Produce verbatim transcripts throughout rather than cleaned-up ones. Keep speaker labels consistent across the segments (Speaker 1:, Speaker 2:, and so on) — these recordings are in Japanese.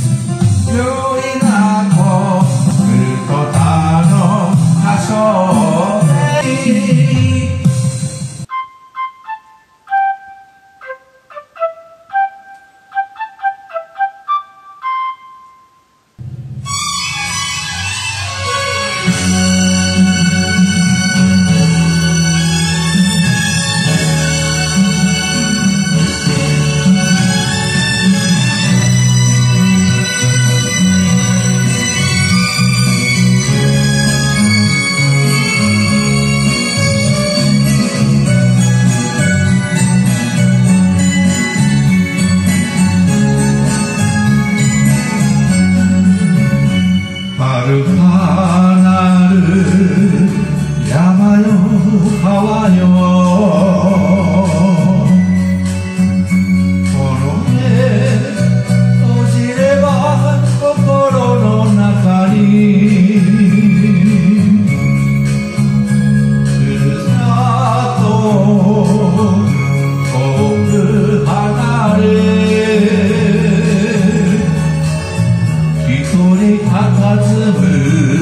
Speaker 1: 遥かなる山よ川よ、この目閉じれば心の中にふるさと遠く離れ一人佇む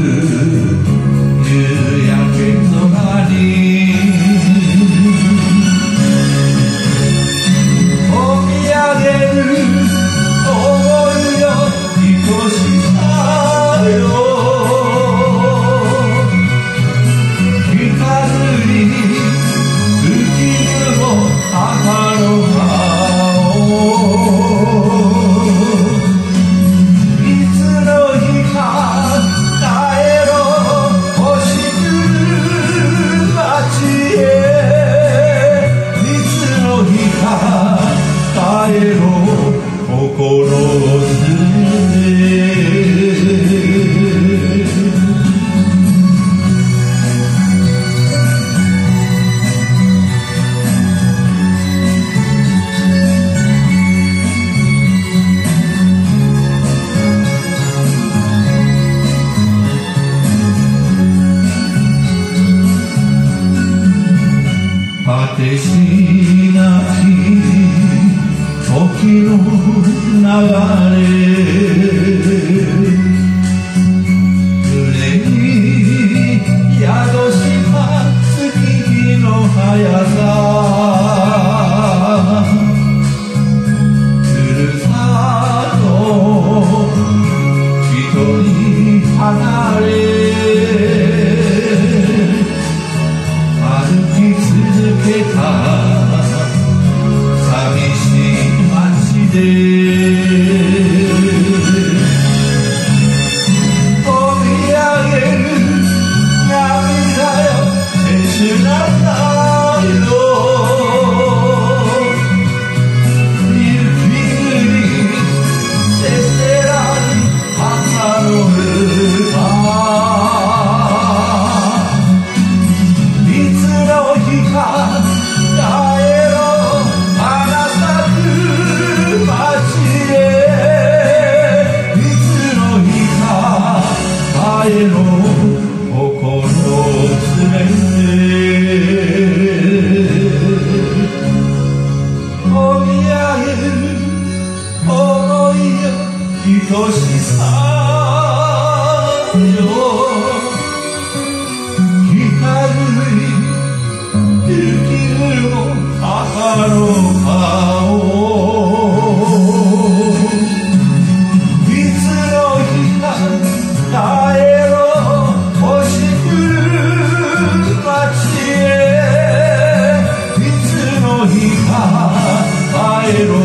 Speaker 1: 夕焼け空に込み上げる想いよ愛しさよ、光に浮きぬも母の心を果てしなき時の流れ、胸に宿した月日の速さ、ふるさと一人離れ歩き続けた寂しい街で込み上げる涙よ切なさよ、雪国せせらぎ母の歌、いつの日か帰ろう花咲く街へ、いつの日か帰ろう心を連れて、込み上げる想いよ愛しさよ、光雪の母の顔、いつの日か帰ろう星降る街へ、いつの日か帰ろう